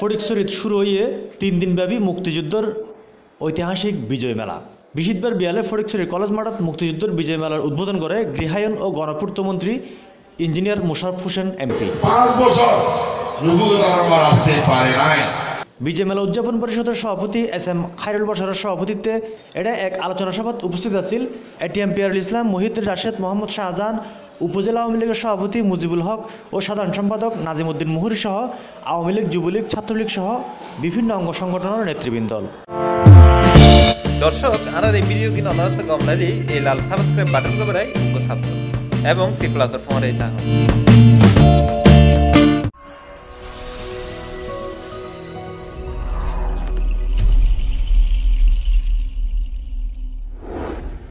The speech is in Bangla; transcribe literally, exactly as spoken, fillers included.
ফটিকছড়িত শুরু হয়ে তিন দিনব্যাপী মুক্তিযুদ্ধের ঐতিহাসিক বিজয় মেলা। বৃহস্পতিবার বিয়ালে ফটিকছড়ির কলেজ মাঠত মুক্তিযুদ্ধের বিজয় মেলার উদ্বোধন করে গৃহায়ন ও গণপূর্ত মন্ত্রী ইঞ্জিনিয়ার মোশাররফ হোসেন এমপি। বিজয় মেলা উদযাপন পরিষদের সভাপতি এস এম খায়রুল বাশারের সভাপতিত্বে এটা এক আলোচনা সভাত উপস্থিত আছিল এটিএম পিয়ারুল ইসলাম, মহিউদ্দিন রাশেদ, মোহাম্মদ শাহজাহান, উপজেলা আওয়ামী লীগের সভাপতি মুজিবুল হক ও সাধারণ সম্পাদক নাজিম উদ্দিন মুহুরী সহ আওয়ামী লীগ, যুবলীগ, ছাত্রলীগ সহ বিভিন্ন অঙ্গ সংগঠনের নেতৃবৃন্দ। দর্শক আর এই ভিডিও কিনা অনারত গমনালি এই লাল সাবস্ক্রাইব বাটন কবরাই উঙ্গ সাবস্ক্রাইব এবং সি প্লাস ফোন এই